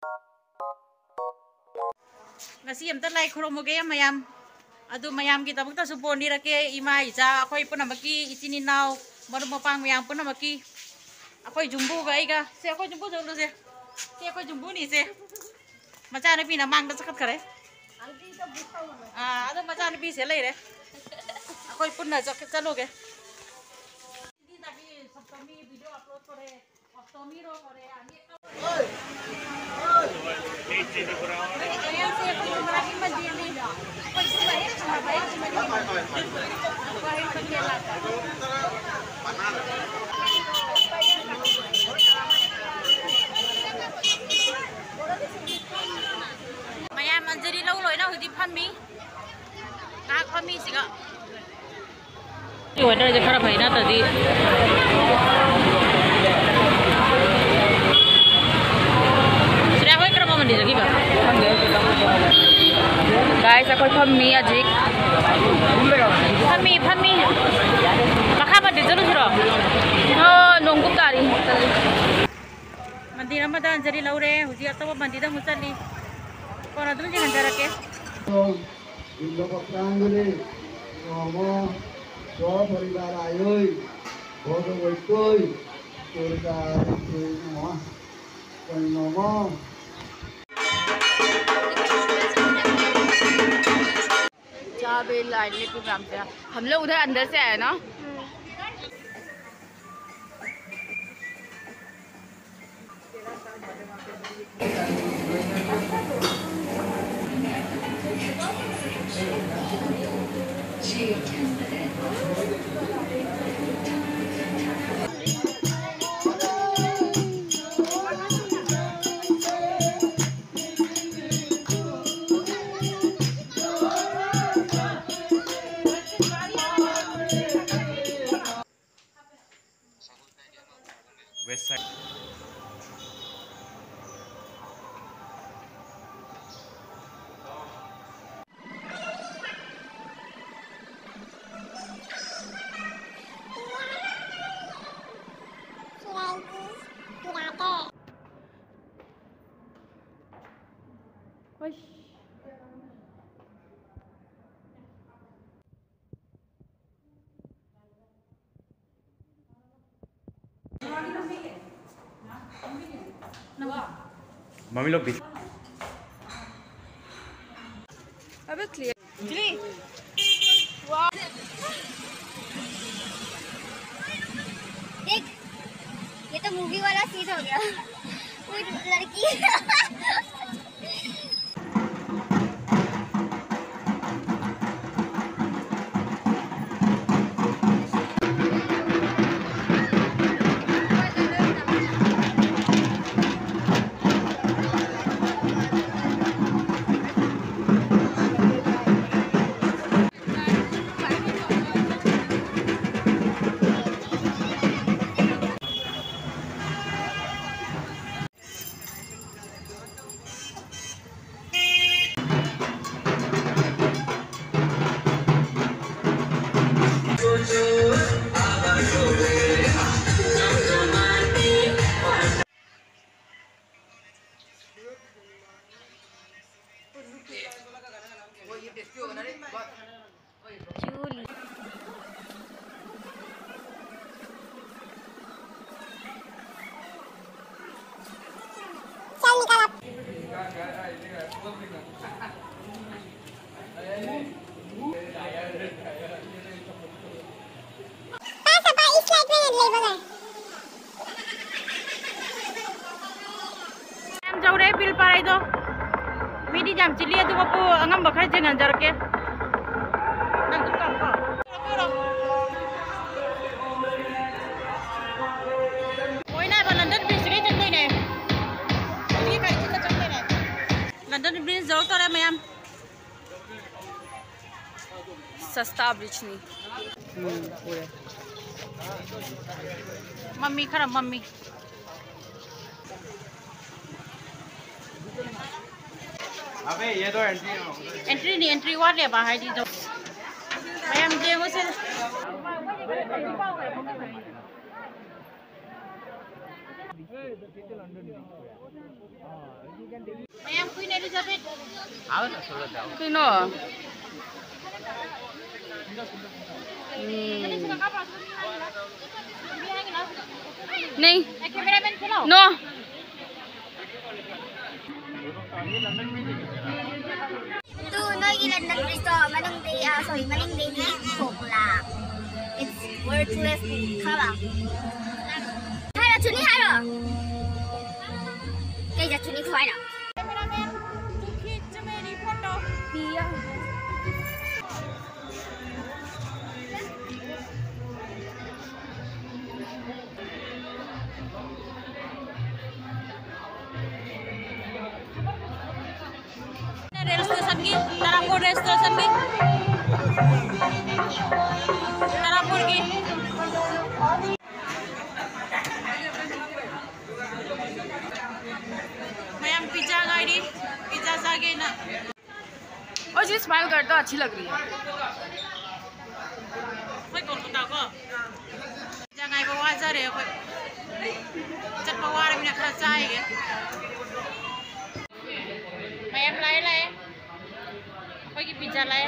ngasi amta lai khoromoge mayam adu mayam ki tabukta su boni rake ima ija akhoi punamaki ichini naw maru mapang mayam punamaki akhoi jumbu ga iga se akhoi jumbu jolu se ke akhoi jumbu ni se macha ne pina mang da sakat kare adu macha ne pi se lai re akhoi punna chaloge di tabi saptami video upload kore अष्टमी रो करे आगे ओए ओए ए चीनी कराओ ये से हमरा की मंदिर में पैसे बाहर हमरा भाई की मंदिर बाहर बकेला maya manjeri lau loi na hudi phammi ka phammi siga yo weather je khara bhai na tadi guys aku phammi ajik phammi makha mandi jolu siro nonggup dari mandi ramadan jari laure huji atawa mandi da musali kona dum jangan jarake indo pakrangule nomo so paribar ayoi bodo boikoi Durga nomo nomo line में programme से हम लोग उधर अंदर से आए ना west side mummy लोग भी अबे क्लियर जी देख ये तो मूवी वाला सीन हो गया कोई लड़की jauh pil para itu midi jam cili itu bapu angam bakal jangan jarak ke nanti kamu Oi na ba London Bridge ke chal ne ये kai chal chal ne London Bridge jauh to re mayam सस्ता bridge नहीं पूरे mummy खरा mummy अबे ये तो entry नहीं entry वाले ले बाहर दी जो मैं हम जे उसे Kino? Ning. No. Tu noi gi London Bridge to manung di sorry maning di ni Pokla. It's worthless kalang. Halo chuni halo. Cây giật chuni khoai nào. Iya. Rail station की Tarapur rail station की तारापुर की मैं pizza गाड़ी pizza जाके ना और जी smile करता अच्छी लग रही है कोई कोलकाता को पिज्जा गाड़ी को वाजा रे कोई चट पवार भी ना खा जाएगा मैं लाए लाए कोई की पिज्जा लाए